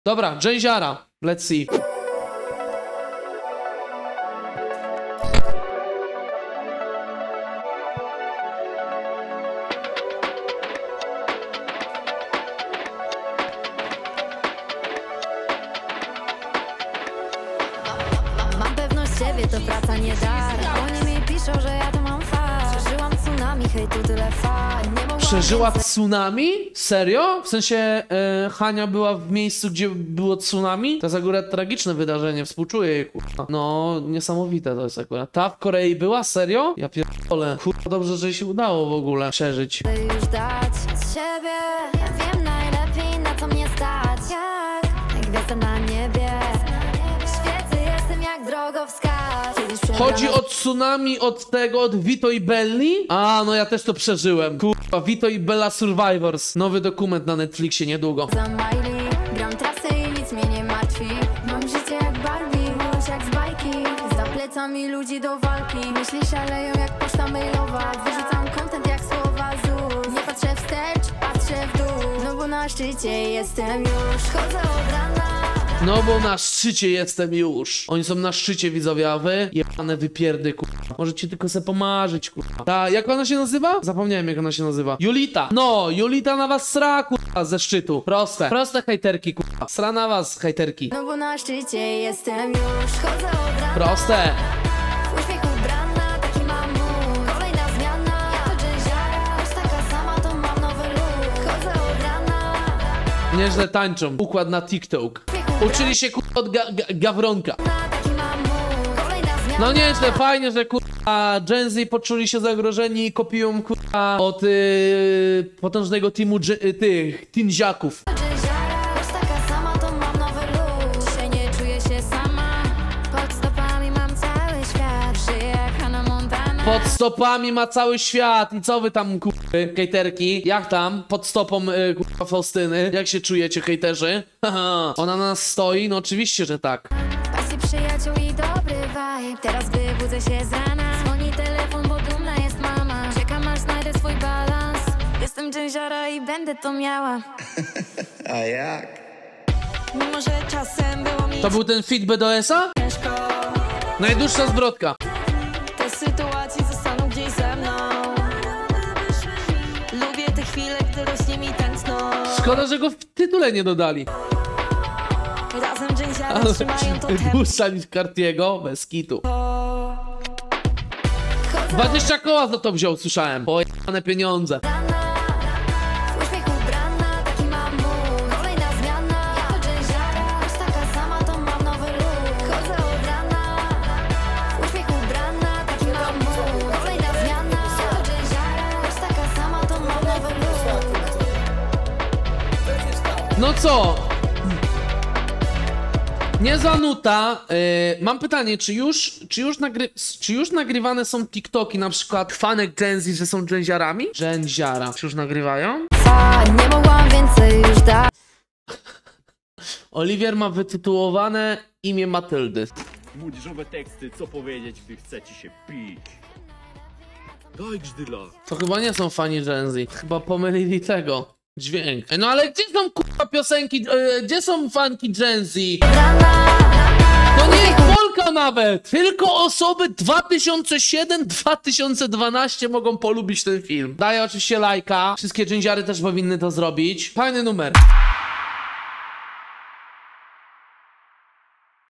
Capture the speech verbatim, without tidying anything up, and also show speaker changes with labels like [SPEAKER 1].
[SPEAKER 1] Dobra, Dżęziara. Let's see.
[SPEAKER 2] Mam pewność siebie, to praca nie dar. Oni mi piszą, że ja to mam fakt. Przeżyłam tsunami, hejtu tyle fakt. Nie mogłam
[SPEAKER 1] Przeżyła
[SPEAKER 2] więcej-
[SPEAKER 1] tsunami? Serio? W sensie e, Hania była w miejscu, gdzie było tsunami? To jest akurat tragiczne wydarzenie, współczuję jej, kurwa. No, niesamowite to jest akurat. Ta w Korei była? Serio? Ja pierdolę. Kurwa, dobrze, że się udało w ogóle przeżyć.
[SPEAKER 2] Chcę już dać z siebie. Ja wiem najlepiej, na co mnie stać. Jak, jak gwiazda na niebie. Świecę, jestem jak drogowskaz. Kiedyś
[SPEAKER 1] Chodzi
[SPEAKER 2] przebrana
[SPEAKER 1] o tsunami od tego, od Vito i Belli? A, no ja też to przeżyłem. Kurwa, Vito i Bella Survivors. Nowy dokument na Netflixie niedługo.
[SPEAKER 2] za Miley. Gram trasę i nic mnie nie martwi. Mam życie jak Barbie, miłość jak z bajki. Za plecami ludzi do walki. Myśli szaleją jak poczta mailowa. Wyrzucam content jak słowa Z U S. Nie patrzę wstecz, patrzę w dół. No bo na szczycie jestem już. Chodzę od rana.
[SPEAKER 1] No bo na szczycie jestem już. Oni są na szczycie, widzowie, a wy jebane wypierdy, kurwa. Możecie tylko se pomarzyć, kurwa. Ta, jak ona się nazywa? Zapomniałem, jak ona się nazywa. Julita. No, Julita na was sra, kurwa, ze szczytu. Proste. Proste hejterki, kurwa. Sra na was, hejterki.
[SPEAKER 2] No bo na szczycie jestem już. Chodzę od rana.
[SPEAKER 1] Proste.
[SPEAKER 2] W uśmiechu brana, taki mam mód. Kolejna zmiana, ja to dżęziara. Choć taka sama, to mam nowy look. Chodzę od rana.
[SPEAKER 1] Nieźle tańczą. Układ na TikTok. Uczyli się, kurwa, od ga ga Gawronka.
[SPEAKER 2] Taki mam mód. Kolejna zmiana.
[SPEAKER 1] No nieźle, fajnie, że kurwa Gen Z poczuli się zagrożeni i kopiują kurwa od yy, potężnego teamu dż- tych tinziaków.
[SPEAKER 2] Dżęziara. Choć taka sama, to mam nowy look. Dzisiaj nie czuję się sama. Pod stopami mam cały świat. Żyję jak Hannah Montana.
[SPEAKER 1] Pod stopami ma cały świat. I co wy tam, kurwy, hejterki? Jak tam? Pod stopą, yy, kurwa, Faustyny. Jak się czujecie, hejterzy? Haha. Ona na nas stoi? No oczywiście, że tak.
[SPEAKER 2] Pasji przyjaciół i dobry vibe. Teraz wybudzę się z rana. Dzwoni telefon, bo dumna jest mama. Czekam aż znajdę swój balans. Jestem dżęziara i będę to miała.
[SPEAKER 3] A jak?
[SPEAKER 2] Mimo, że czasem było mi
[SPEAKER 1] To był ten fit B D S-a?
[SPEAKER 2] ciężko.
[SPEAKER 1] Najdłuższa zwrotka.
[SPEAKER 2] Te sytuacje zostaną gdzieś ze mną. Lubię te chwile, gdy rośnie mi tętno.
[SPEAKER 1] Szkoda, że go w tytule nie dodali.
[SPEAKER 2] Razem dżęziara
[SPEAKER 1] Ale
[SPEAKER 2] trzymają to
[SPEAKER 1] najdłuższa niż Cartiego? Bez kitu.
[SPEAKER 2] tempo. Chodzę
[SPEAKER 1] dwadzieścia koła za to wziął, słyszałem. Pojebane pieniądze.
[SPEAKER 2] w uśmiechu brana, taki mam mód. Kolejna zmiana, ja to dżęziara. Choć taka sama, to mam nowy look. Chodzę od rana. W uśmiechu brana, taki mam mód. Kolejna zmiana, ja to dżęziara. Choć taka sama, to mam nowy look.
[SPEAKER 1] No co? Niezła nuta. Yy, mam pytanie, czy już, czy, już nagry czy już nagrywane są TikToki, na przykład fanek Gen Z, że są dżęziarami? Dżęziara. Czy już nagrywają?
[SPEAKER 2] A, nie mogłam więcej już dać.
[SPEAKER 1] Oliwier ma wytytułowane imię Matyldy.
[SPEAKER 4] Młodzieżowe teksty, co powiedzieć, gdy chce ci się pić. Daj grzdyla.
[SPEAKER 1] To chyba nie są fani Gen Z. Chyba pomylili tego. Dźwięk. No ale gdzie są kurwa piosenki, yy, gdzie są fanki Gen Z? To nie jest Polka nawet! Tylko osoby dwa tysiące siedem do dwa tysiące dwanaście mogą polubić ten film. Daję oczywiście lajka. Wszystkie dżęziary też powinny to zrobić. Fajny numer.